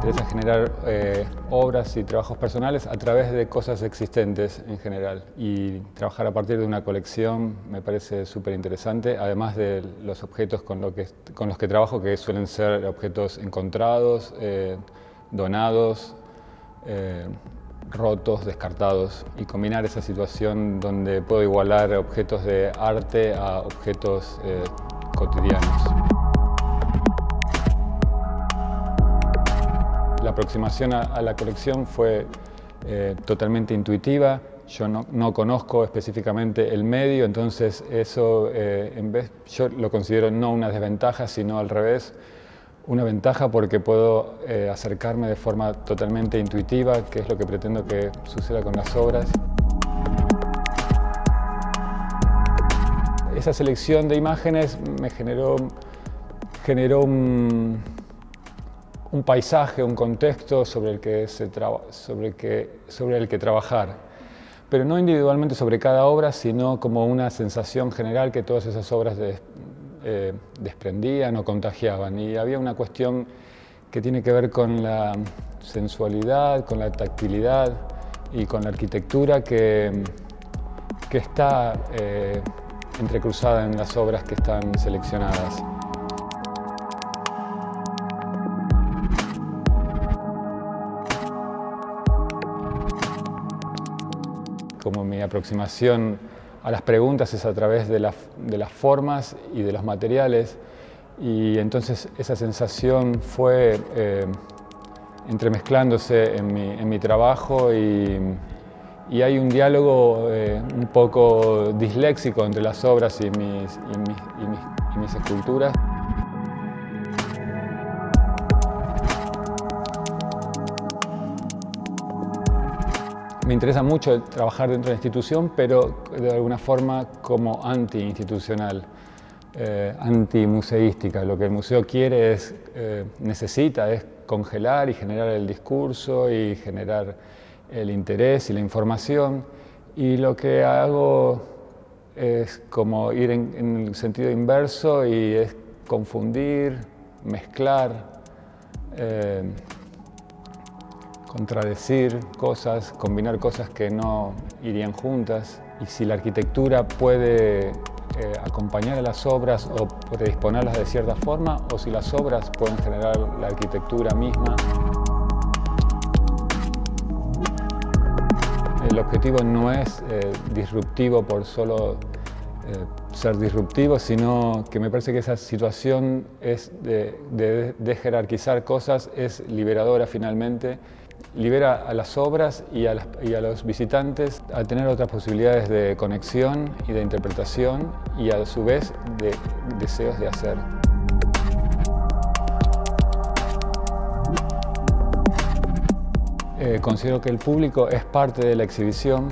interesa generar obras y trabajos personales a través de cosas existentes en general. Y trabajar a partir de una colección me parece súper interesante, además de los objetos con los que trabajo, que suelen ser objetos encontrados, donados, rotos, descartados, y combinar esa situación donde puedo igualar objetos de arte a objetos cotidianos. La aproximación a la colección fue totalmente intuitiva. Yo no conozco específicamente el medio, entonces eso yo lo considero no una desventaja, sino al revés, una ventaja, porque puedo acercarme de forma totalmente intuitiva, que es lo que pretendo que suceda con las obras. Esa selección de imágenes me generó un paisaje, un contexto sobre el que trabajar, pero no individualmente sobre cada obra, sino como una sensación general que todas esas obras desprendían o contagiaban. Y había una cuestión que tiene que ver con la sensualidad, con la tactilidad y con la arquitectura que está entrecruzada en las obras que están seleccionadas. Como mi aproximación a las preguntas es a través de las formas y de los materiales, y entonces esa sensación fue entremezclándose en mi trabajo, y hay un diálogo un poco disléxico entre las obras y mis esculturas. Me interesa mucho trabajar dentro de la institución, pero de alguna forma como anti-institucional, anti-museística. Lo que el museo quiere necesita es congelar y generar el discurso y generar el interés y la información, y lo que hago es como ir en el sentido inverso, y es confundir, mezclar, contradecir cosas, combinar cosas que no irían juntas. Y si la arquitectura puede acompañar a las obras o predisponerlas de cierta forma, o si las obras pueden generar la arquitectura misma. El objetivo no es disruptivo por solo ser disruptivo, sino que me parece que esa situación de jerarquizar cosas es liberadora finalmente. Libera a las obras y a los visitantes a tener otras posibilidades de conexión y de interpretación, y a su vez de deseos de hacer. Considero que el público es parte de la exhibición.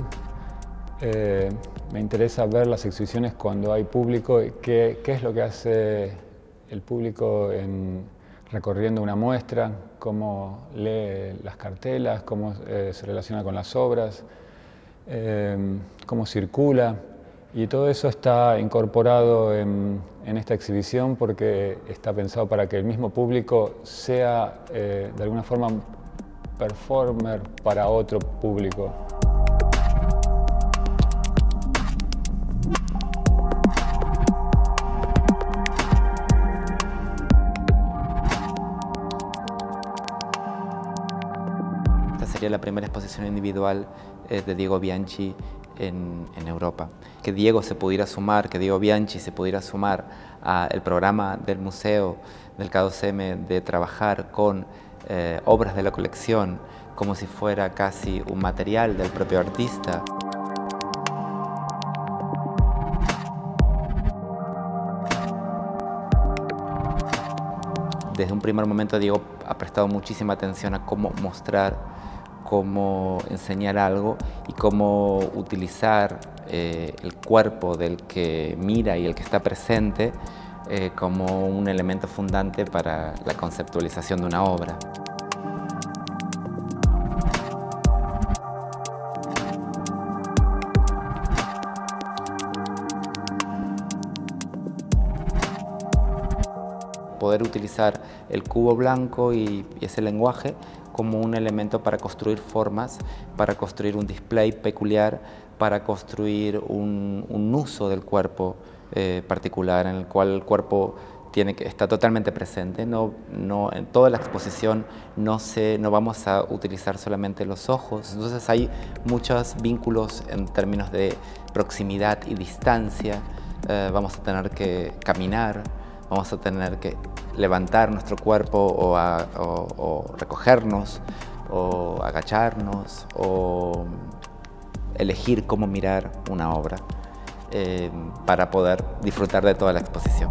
Me interesa ver las exhibiciones cuando hay público. ¿Qué es lo que hace el público recorriendo una muestra? Cómo lee las cartelas, cómo se relaciona con las obras, cómo circula. Y todo eso está incorporado en esta exhibición, porque está pensado para que el mismo público sea de alguna forma performer para otro público. Esta sería la primera exposición individual de Diego Bianchi en Europa. Que Diego se pudiera sumar, que Diego Bianchi se pudiera sumar al programa del museo del K2M de trabajar con obras de la colección como si fuera casi un material del propio artista. Desde un primer momento Diego ha prestado muchísima atención a cómo mostrar, cómo enseñar algo y cómo utilizar el cuerpo del que mira y el que está presente como un elemento fundante para la conceptualización de una obra. poder utilizar el cubo blanco y ese lenguaje como un elemento para construir formas, para construir un display peculiar, para construir un uso del cuerpo particular en el cual el cuerpo está totalmente presente. En toda la exposición no vamos a utilizar solamente los ojos, entonces hay muchos vínculos en términos de proximidad y distancia. Vamos a tener que caminar, vamos a tener que levantar nuestro cuerpo o recogernos, o agacharnos, o elegir cómo mirar una obra para poder disfrutar de toda la exposición.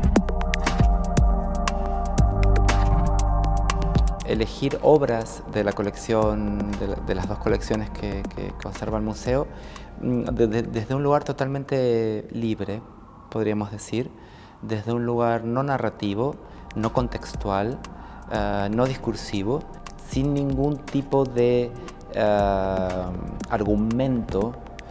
Elegir obras de la colección, de las dos colecciones que conserva el museo, desde un lugar totalmente libre, podríamos decir, desde un lugar no narrativo, no contextual, no discursivo, sin ningún tipo de argumento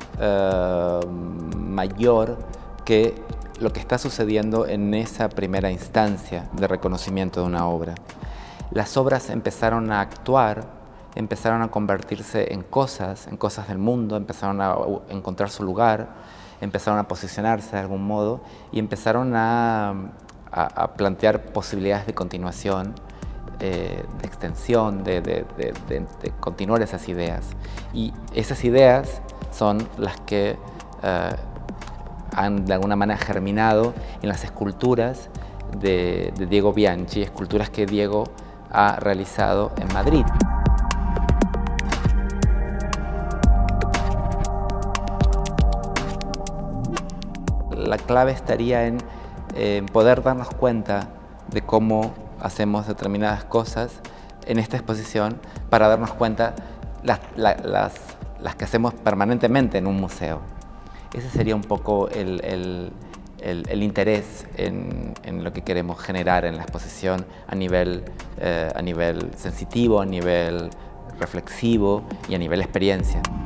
mayor que lo que está sucediendo en esa primera instancia de reconocimiento de una obra. Las obras empezaron a actuar, empezaron a convertirse en cosas del mundo, empezaron a encontrar su lugar, empezaron a posicionarse de algún modo y empezaron a plantear posibilidades de continuación, de extensión, de continuar esas ideas. Y esas ideas son las que han de alguna manera germinado en las esculturas de Diego Bianchi, esculturas que Diego ha realizado en Madrid. La clave estaría en poder darnos cuenta de cómo hacemos determinadas cosas en esta exposición para darnos cuenta las que hacemos permanentemente en un museo. Ese sería un poco el interés en lo que queremos generar en la exposición a nivel sensitivo, a nivel reflexivo y a nivel experiencia.